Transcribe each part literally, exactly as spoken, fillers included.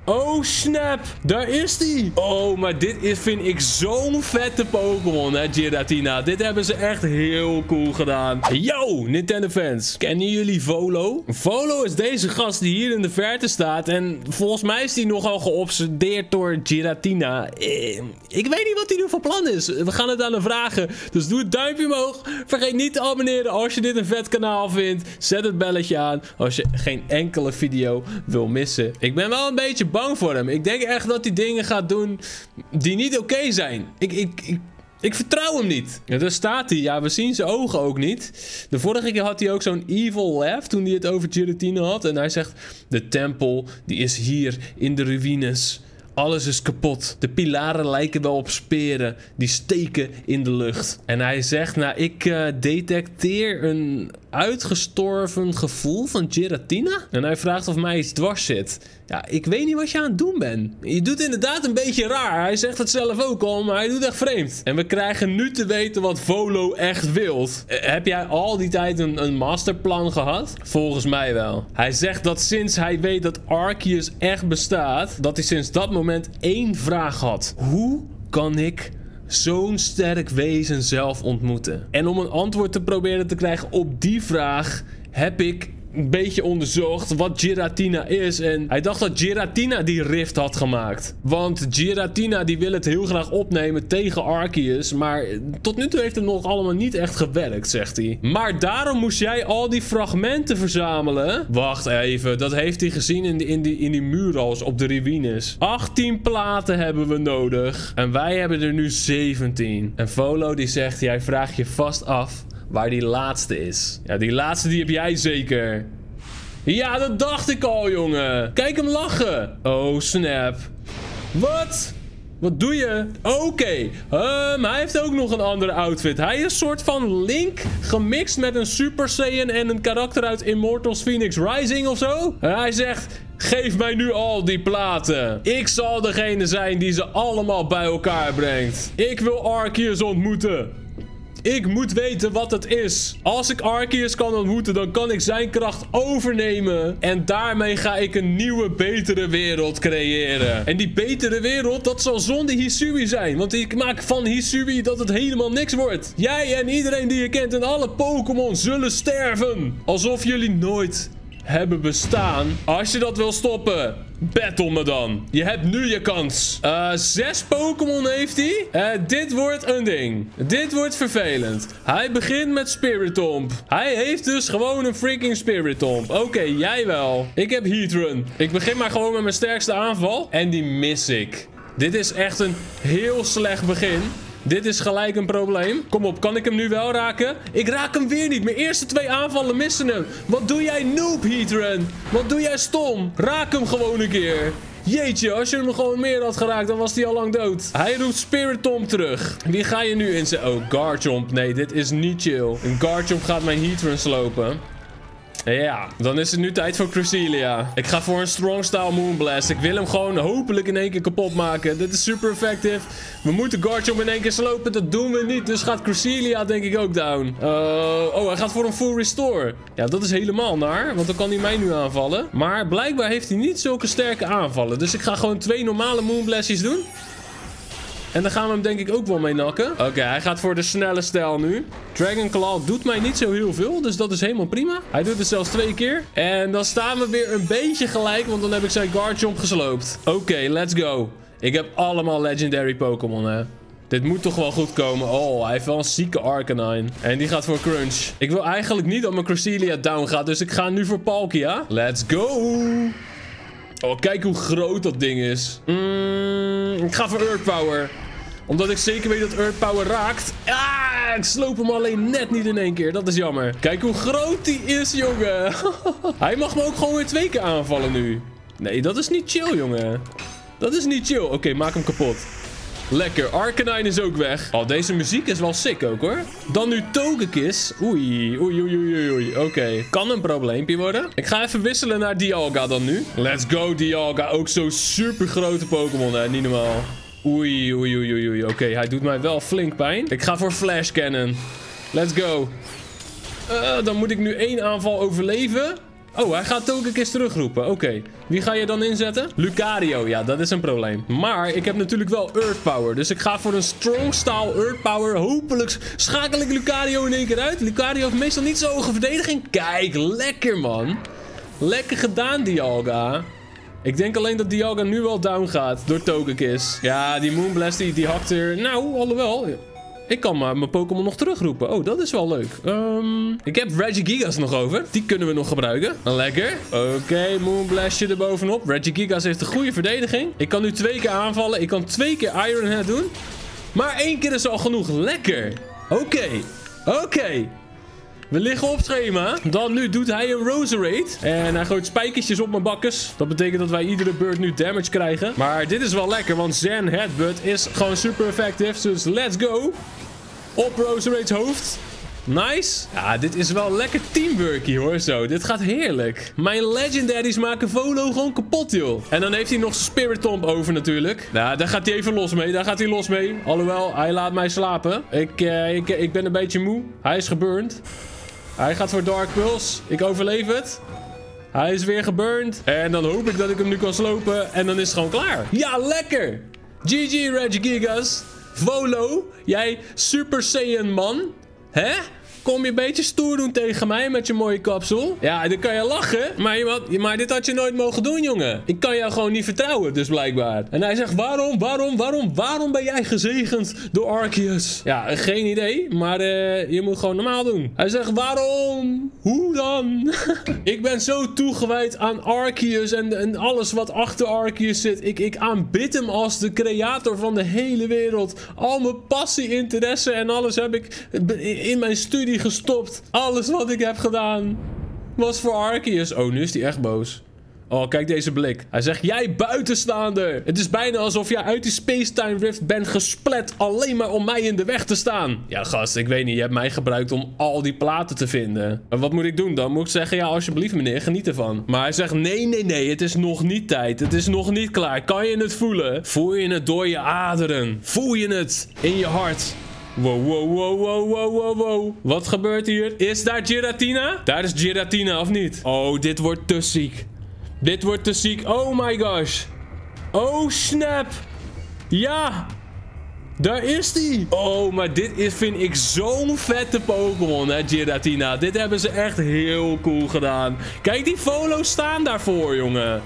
Oh snap, daar is die. Oh, maar dit is, vind ik zo'n vette Pokémon, hè, Giratina. Dit hebben ze echt heel cool gedaan. Yo, Nintendo fans. Kennen jullie Volo? Volo is deze gast die hier in de verte staat. En volgens mij is die nogal geobsedeerd door Giratina. Eh, ik weet niet wat hij nu van plan is. We gaan het aan hem vragen. Dus doe het duimpje omhoog. Vergeet niet te abonneren als je dit een vet kanaal vindt. Zet het belletje aan als je geen enkele video wil missen. Ik ben wel een beetje bang voor hem. Ik denk echt dat hij dingen gaat doen die niet oké okay zijn. Ik, ik, ik, ik vertrouw hem niet. Ja, daar staat hij. Ja, we zien zijn ogen ook niet. De vorige keer had hij ook zo'n evil laugh toen hij het over Giratina had. En hij zegt, de tempel die is hier in de ruïnes. Alles is kapot. De pilaren lijken wel op speren. Die steken in de lucht. En hij zegt, nou, ik uh, detecteer een uitgestorven gevoel van Giratina. En hij vraagt of mij iets dwars zit. Ja, ik weet niet wat je aan het doen bent. Je doet inderdaad een beetje raar. Hij zegt het zelf ook al, maar hij doet echt vreemd. En we krijgen nu te weten wat Volo echt wilt. Uh, heb jij al die tijd een, een masterplan gehad? Volgens mij wel. Hij zegt dat sinds hij weet dat Arceus echt bestaat, dat hij sinds dat moment één vraag had. Hoe kan ik zo'n sterk wezen zelf ontmoeten? En om een antwoord te proberen te krijgen op die vraag heb ik een beetje onderzocht wat Giratina is. En hij dacht dat Giratina die rift had gemaakt. Want Giratina die wil het heel graag opnemen tegen Arceus. Maar tot nu toe heeft het nog allemaal niet echt gewerkt, zegt hij. Maar daarom moest jij al die fragmenten verzamelen. Wacht even, dat heeft hij gezien in die, in die, in die murals op de ruïnes. achttien platen hebben we nodig. En wij hebben er nu zeventien. En Volo die zegt, jij vraagt je vast af waar die laatste is. Ja, die laatste die heb jij zeker. Ja, dat dacht ik al, jongen. Kijk hem lachen. Oh, snap. Wat? Wat doe je? Oké. Okay. Um, hij heeft ook nog een andere outfit. Hij is een soort van Link gemixt met een Super Saiyan en een karakter uit Immortals Phoenix Rising of zo. En hij zegt, geef mij nu al die platen. Ik zal degene zijn die ze allemaal bij elkaar brengt. Ik wil Arceus ontmoeten. Ik moet weten wat het is. Als ik Arceus kan ontmoeten, dan kan ik zijn kracht overnemen. En daarmee ga ik een nieuwe, betere wereld creëren. En die betere wereld, dat zal zonder Hisui zijn. Want ik maak van Hisui dat het helemaal niks wordt. Jij en iedereen die je kent en alle Pokémon zullen sterven. Alsof jullie nooit hebben bestaan. Als je dat wil stoppen, battle me dan. Je hebt nu je kans. Uh, zes Pokémon heeft hij. Uh, dit wordt een ding. Dit wordt vervelend. Hij begint met Spiritomb. Hij heeft dus gewoon een freaking Spiritomb. Oké, okay, jij wel. Ik heb Heatran. Ik begin maar gewoon met mijn sterkste aanval. En die mis ik. Dit is echt een heel slecht begin. Dit is gelijk een probleem. Kom op, kan ik hem nu wel raken? Ik raak hem weer niet. Mijn eerste twee aanvallen missen hem. Wat doe jij noob, Heatran? Wat doe jij stom? Raak hem gewoon een keer. Jeetje, als je hem gewoon meer had geraakt, dan was hij al lang dood. Hij roept Spiritomb terug. Wie ga je nu inzetten? Oh, Garchomp. Nee, dit is niet chill. Een Garchomp gaat mijn Heatran slopen. Ja, dan is het nu tijd voor Cresselia. Ik ga voor een Strong Style Moonblast. Ik wil hem gewoon hopelijk in één keer kapot maken. Dit is super effectief. We moeten Garchomp in één keer slopen. Dat doen we niet. Dus gaat Cresselia denk ik ook down. Uh, oh, hij gaat voor een full restore. Ja, dat is helemaal naar. Want dan kan hij mij nu aanvallen. Maar blijkbaar heeft hij niet zulke sterke aanvallen. Dus ik ga gewoon twee normale Moonblastjes doen. En dan gaan we hem denk ik ook wel mee nakken. Oké, okay, hij gaat voor de snelle stijl nu. Dragon Claw doet mij niet zo heel veel. Dus dat is helemaal prima. Hij doet het zelfs twee keer. En dan staan we weer een beetje gelijk. Want dan heb ik zijn Garchomp gesloopt. Oké, okay, let's go. Ik heb allemaal legendary Pokémon, hè. Dit moet toch wel goed komen. Oh, hij heeft wel een zieke Arcanine. En die gaat voor Crunch. Ik wil eigenlijk niet dat mijn Cresselia down gaat. Dus ik ga nu voor Palkia. Let's go. Oh, kijk hoe groot dat ding is. Mm, ik ga voor Earth Power. Omdat ik zeker weet dat Earth Power raakt. Ah, ik sloop hem alleen net niet in één keer. Dat is jammer. Kijk hoe groot die is, jongen. Hij mag me ook gewoon weer twee keer aanvallen nu. Nee, dat is niet chill, jongen. Dat is niet chill. Oké, okay, maak hem kapot. Lekker. Arcanine is ook weg. Oh, deze muziek is wel sick ook, hoor. Dan nu Togekiss. Oei, oei, oei, oei, oei. Oké. Okay. Kan een probleempje worden. Ik ga even wisselen naar Dialga dan nu. Let's go, Dialga. Ook zo'n super grote Pokémon, hè. Niet normaal. Oei, oei, oei, oei, oei. Oké, okay, hij doet mij wel flink pijn. Ik ga voor Flash Cannon. Let's go. Uh, dan moet ik nu één aanval overleven. Oh, hij gaat Togekiss terugroepen. Oké. Okay. Wie ga je dan inzetten? Lucario. Ja, dat is een probleem. Maar ik heb natuurlijk wel Earth Power. Dus ik ga voor een Strong Style Earth Power. Hopelijk schakel ik Lucario in één keer uit. Lucario heeft meestal niet zo'n hoge verdediging. Kijk, lekker man. Lekker gedaan, Dialga. Ik denk alleen dat Dialga nu wel down gaat door Togekiss. Ja, die Moonblast die, die hakt er... Nou, alhoewel... Ik kan maar mijn Pokémon nog terugroepen. Oh, dat is wel leuk. Um, ik heb Regigigas nog over. Die kunnen we nog gebruiken. Lekker. Oké, okay, Moonblastje erbovenop. Regigigas heeft een goede verdediging. Ik kan nu twee keer aanvallen. Ik kan twee keer Iron Head doen. Maar één keer is al genoeg. Lekker. Oké. Okay. Oké. Okay. We liggen op schema. Dan nu doet hij een Roserade. En hij gooit spijkertjes op mijn bakkes. Dat betekent dat wij iedere beurt nu damage krijgen. Maar dit is wel lekker, want Zen Headbutt is gewoon super effectief. Dus let's go. Op Roserade's hoofd. Nice. Ja, dit is wel lekker teamwork hier hoor. Zo, dit gaat heerlijk. Mijn legendaries maken Volo gewoon kapot, joh. En dan heeft hij nog zijn Spirit Tomb over natuurlijk. Nou, daar gaat hij even los mee. Daar gaat hij los mee. Alhoewel, hij laat mij slapen. Ik, uh, ik, ik ben een beetje moe. Hij is geburnt. Hij gaat voor Dark Pulse. Ik overleef het. Hij is weer geburnt. En dan hoop ik dat ik hem nu kan slopen. En dan is het gewoon klaar. Ja, lekker. G G, Regigigas. Volo, jij Super Saiyan man. Hè? Kom je een beetje stoer doen tegen mij met je mooie kapsel? Ja, dan kan je lachen. Maar, je, maar dit had je nooit mogen doen, jongen. Ik kan jou gewoon niet vertrouwen, dus blijkbaar. En hij zegt, waarom, waarom, waarom, waarom ben jij gezegend door Arceus? Ja, geen idee. Maar uh, je moet gewoon normaal doen. Hij zegt, waarom? Hoe dan? Ik ben zo toegewijd aan Arceus en, en alles wat achter Arceus zit. Ik, ik aanbid hem als de creator van de hele wereld. Al mijn passie, interesse en alles heb ik in mijn studie gestopt. Alles wat ik heb gedaan was voor Arceus. Oh, nu is hij echt boos. Oh, kijk deze blik. Hij zegt, jij buitenstaander. Het is bijna alsof jij uit die Space-Time Rift bent gesplet alleen maar om mij in de weg te staan. Ja, gast, ik weet niet. Je hebt mij gebruikt om al die platen te vinden. Maar wat moet ik doen dan? Moet ik zeggen, ja, alsjeblieft meneer, geniet ervan. Maar hij zegt, nee, nee, nee, het is nog niet tijd. Het is nog niet klaar. Kan je het voelen? Voel je het door je aderen? Voel je het in je hart? Wow, wow, wow, wow, wow, wow, wow. Wat gebeurt hier? Is daar Giratina? Daar is Giratina, of niet? Oh, dit wordt te ziek. Dit wordt te ziek. Oh my gosh. Oh, snap. Ja. Daar is die. Oh, maar dit is, vind ik zo'n vette Pokémon, hè, Giratina. Dit hebben ze echt heel cool gedaan. Kijk, die Volo's staan daarvoor, jongen.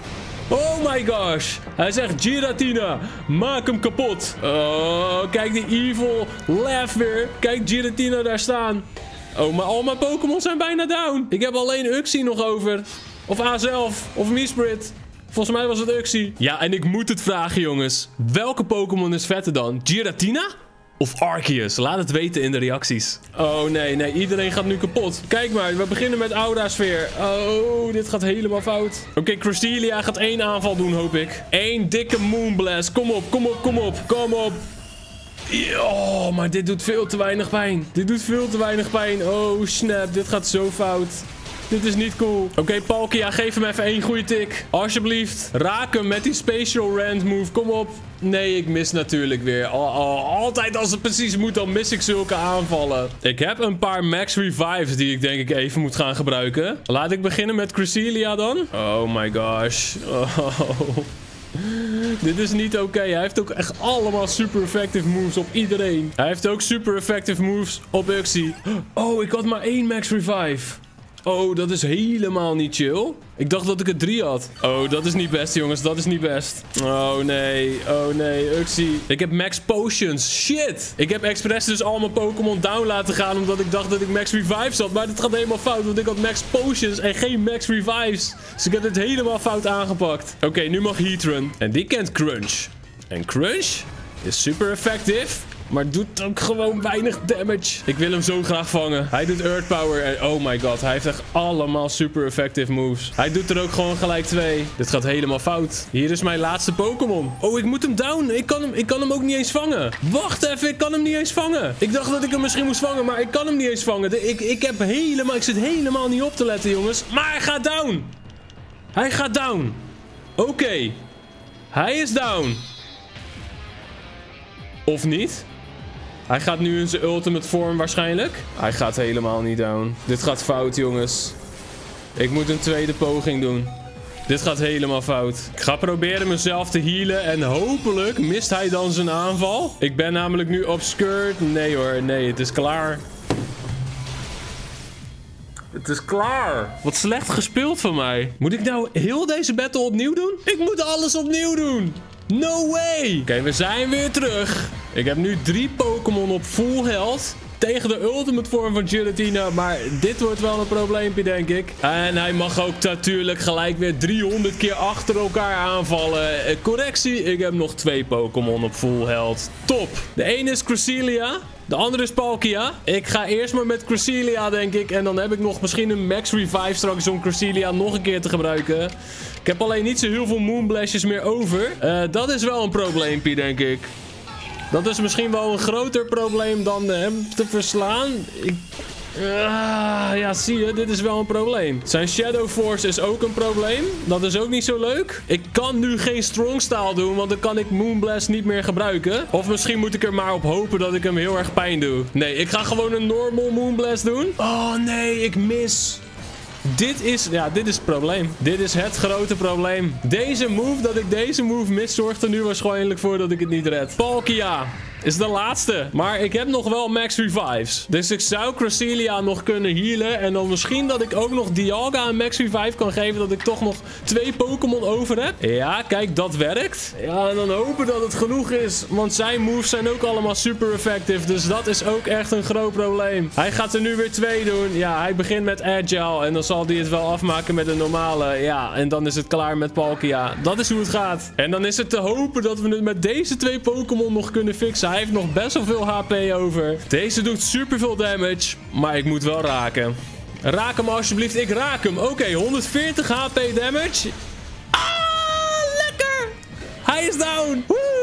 Oh my gosh. Hij zegt, Giratina, maak hem kapot. Oh, kijk die evil laugh weer. Kijk Giratina daar staan. Oh, maar al mijn Pokémon zijn bijna down. Ik heb alleen Uxie nog over. Of A zelf. Of Mesprit. Volgens mij was het Uxie. Ja, en ik moet het vragen, jongens. Welke Pokémon is vetter dan? Giratina? Of Arceus? Laat het weten in de reacties. Oh nee, nee. Iedereen gaat nu kapot. Kijk maar, we beginnen met Aura-sfeer. Oh, dit gaat helemaal fout. Oké, okay, Cresselia gaat één aanval doen, hoop ik. Eén dikke Moonblast. Kom op, kom op, kom op. Kom op. Oh, maar dit doet veel te weinig pijn. Dit doet veel te weinig pijn. Oh, snap. Dit gaat zo fout. Dit is niet cool. Oké, okay, Palkia, geef hem even één goede tik. Alsjeblieft. Raak hem met die Spatial Rand move. Kom op. Nee, ik mis natuurlijk weer. Al, al, altijd als het precies moet, dan mis ik zulke aanvallen. Ik heb een paar max revives die ik denk ik even moet gaan gebruiken. Laat ik beginnen met Cresselia dan. Oh my gosh. Oh. Dit is niet oké. Okay. Hij heeft ook echt allemaal super effective moves op iedereen. Hij heeft ook super effective moves op Uxie. Oh, ik had maar één max revive. Oh, dat is helemaal niet chill. Ik dacht dat ik er drie had. Oh, dat is niet best, jongens. Dat is niet best. Oh, nee. Oh, nee. Uxie. Ik heb max potions. Shit. Ik heb expres dus al mijn Pokémon down laten gaan, omdat ik dacht dat ik max revives had. Maar dit gaat helemaal fout, want ik had max potions en geen max revives. Dus ik heb het helemaal fout aangepakt. Oké, okay, nu mag Heatran. En die kent Crunch. En Crunch is super effectief, maar doet ook gewoon weinig damage. Ik wil hem zo graag vangen. Hij doet Earth Power. En oh my god, hij heeft echt allemaal super effective moves. Hij doet er ook gewoon gelijk twee. Dit gaat helemaal fout. Hier is mijn laatste Pokémon. Oh, ik moet hem down. Ik kan hem, ik kan hem ook niet eens vangen. Wacht even, ik kan hem niet eens vangen. Ik dacht dat ik hem misschien moest vangen, maar ik kan hem niet eens vangen. De, ik, ik, heb helemaal, ik zit helemaal niet op te letten, jongens. Maar hij gaat down. Hij gaat down. Oké. Okay. Hij is down. Of niet? Hij gaat nu in zijn ultimate vorm waarschijnlijk. Hij gaat helemaal niet down. Dit gaat fout, jongens. Ik moet een tweede poging doen. Dit gaat helemaal fout. Ik ga proberen mezelf te healen. En hopelijk mist hij dan zijn aanval. Ik ben namelijk nu obscured. Nee hoor, nee, het is klaar. Het is klaar. Wat slecht gespeeld van mij. Moet ik nou heel deze battle opnieuw doen? Ik moet alles opnieuw doen. No way. Oké, okay, we zijn weer terug. Ik heb nu drie Pokémon op full health. Tegen de ultimate vorm van Giratina. Maar dit wordt wel een probleempje, denk ik. En hij mag ook natuurlijk gelijk weer driehonderd keer achter elkaar aanvallen. Eh, correctie, ik heb nog twee Pokémon op full health. Top. De ene is Cresselia. De andere is Palkia. Ik ga eerst maar met Cresselia, denk ik. En dan heb ik nog misschien een max revive straks om Cresselia nog een keer te gebruiken. Ik heb alleen niet zo heel veel Moonblastjes meer over. Uh, dat is wel een probleempje, denk ik. Dat is misschien wel een groter probleem dan hem te verslaan. Ik... Uh, ja, zie je, dit is wel een probleem. Zijn Shadow Force is ook een probleem. Dat is ook niet zo leuk. Ik kan nu geen Strong Style doen, want dan kan ik Moonblast niet meer gebruiken. Of misschien moet ik er maar op hopen dat ik hem heel erg pijn doe. Nee, ik ga gewoon een normal Moonblast doen. Oh nee, ik mis. Dit is, ja, dit is het probleem. Dit is het grote probleem. Deze move, dat ik deze move mis, zorgt er nu waarschijnlijk voor dat ik het niet red. Palkia is de laatste. Maar ik heb nog wel max revives. Dus ik zou Cresselia nog kunnen healen. En dan misschien dat ik ook nog Dialga een max revive kan geven. Dat ik toch nog twee Pokémon over heb. Ja, kijk, dat werkt. Ja, en dan hopen dat het genoeg is. Want zijn moves zijn ook allemaal super effectief. Dus dat is ook echt een groot probleem. Hij gaat er nu weer twee doen. Ja, hij begint met Agile. En dan zal hij het wel afmaken met een normale. Ja, en dan is het klaar met Palkia. Dat is hoe het gaat. En dan is het te hopen dat we het met deze twee Pokémon nog kunnen fixen. Hij heeft nog best wel veel H P over. Deze doet super veel damage. Maar ik moet wel raken. Raak hem alsjeblieft. Ik raak hem. Oké, okay, honderdveertig H P damage. Ah, lekker. Hij is down.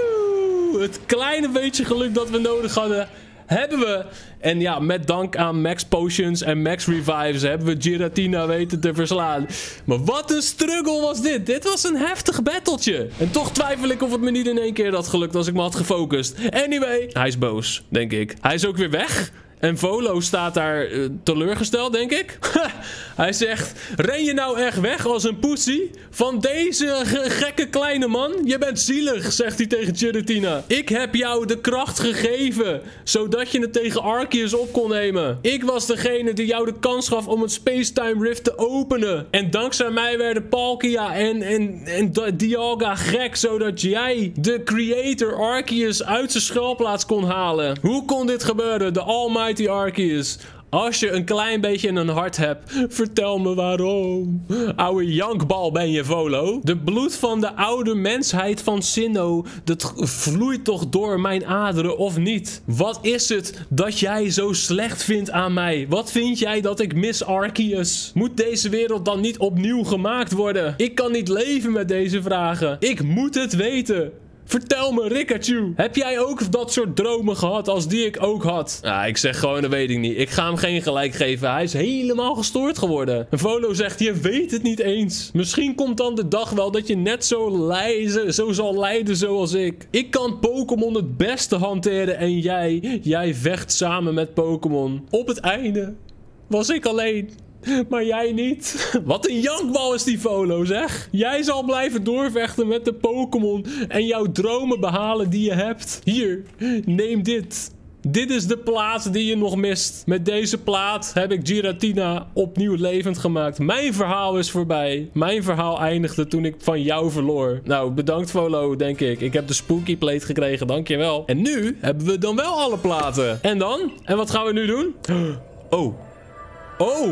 Woe. Het kleine beetje geluk dat we nodig hadden, hebben we. En ja, met dank aan max potions en max revives hebben we Giratina weten te verslaan. Maar wat een struggle was dit. Dit was een heftig battletje. En toch twijfel ik of het me niet in één keer had gelukt als ik me had gefocust. Anyway, hij is boos, denk ik. Hij is ook weer weg. En Volo staat daar uh, teleurgesteld, denk ik. Hij zegt, ren je nou echt weg als een poesie? Van deze ge gekke kleine man? Je bent zielig, zegt hij tegen Giratina. Ik heb jou de kracht gegeven, zodat je het tegen Arceus op kon nemen. Ik was degene die jou de kans gaf om het Space-Time Rift te openen. En dankzij mij werden Palkia en, en, en Dialga gek, zodat jij de creator Arceus uit zijn schuilplaats kon halen. Hoe kon dit gebeuren? De Almighty Arceus. Als je een klein beetje een hart hebt, vertel me waarom. Oude jankbal ben je, Volo. De bloed van de oude mensheid van Sinnoh, dat vloeit toch door mijn aderen, of niet? Wat is het dat jij zo slecht vindt aan mij? Wat vind jij dat ik mis, Arceus? Moet deze wereld dan niet opnieuw gemaakt worden? Ik kan niet leven met deze vragen. Ik moet het weten. Vertel me, Rikachu. Heb jij ook dat soort dromen gehad als die ik ook had? Ja, ik zeg gewoon, dat weet ik niet. Ik ga hem geen gelijk geven. Hij is helemaal gestoord geworden. En Volo zegt, je weet het niet eens. Misschien komt dan de dag wel dat je net zo, lijden, zo zal lijden zoals ik. Ik kan Pokémon het beste hanteren en jij, jij vecht samen met Pokémon. Op het einde was ik alleen. Maar jij niet. Wat een jankbal is die Volo, zeg. Jij zal blijven doorvechten met de Pokémon en jouw dromen behalen die je hebt. Hier, neem dit. Dit is de plaat die je nog mist. Met deze plaat heb ik Giratina opnieuw levend gemaakt. Mijn verhaal is voorbij. Mijn verhaal eindigde toen ik van jou verloor. Nou, bedankt Volo, denk ik. Ik heb de Spooky Plate gekregen, dankjewel. En nu hebben we dan wel alle platen. En dan? En wat gaan we nu doen? Oh. Oh.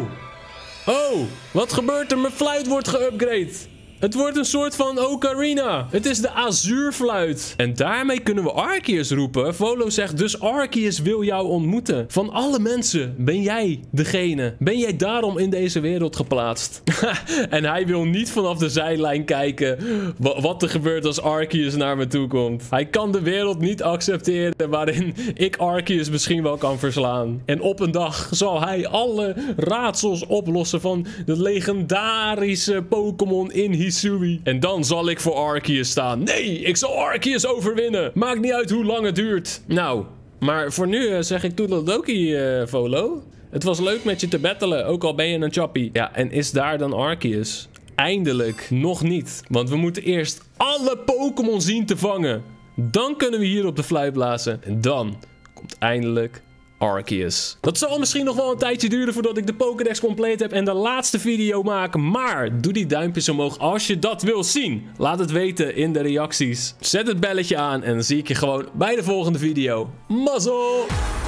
Oh, wat gebeurt er? Mijn fluit wordt geupgrade. Het wordt een soort van Ocarina. Het is de Azuurfluit. En daarmee kunnen we Arceus roepen. Volo zegt dus Arceus wil jou ontmoeten. Van alle mensen ben jij degene. Ben jij daarom in deze wereld geplaatst? En hij wil niet vanaf de zijlijn kijken wat er gebeurt als Arceus naar me toe komt. Hij kan de wereld niet accepteren waarin ik Arceus misschien wel kan verslaan. En op een dag zal hij alle raadsels oplossen van de legendarische Pokémon in Hisui. En dan zal ik voor Arceus staan. Nee, ik zal Arceus overwinnen. Maakt niet uit hoe lang het duurt. Nou, maar voor nu uh, zeg ik toedeledokie, uh, Volo. Het was leuk met je te battelen, ook al ben je een chappie. Ja, en is daar dan Arceus? Eindelijk nog niet. Want we moeten eerst alle Pokémon zien te vangen. Dan kunnen we hier op de fluit blazen. En dan komt eindelijk Arceus. Dat zal misschien nog wel een tijdje duren voordat ik de Pokédex compleet heb en de laatste video maak. Maar doe die duimpjes omhoog als je dat wil zien. Laat het weten in de reacties. Zet het belletje aan en dan zie ik je gewoon bij de volgende video. Mazzel!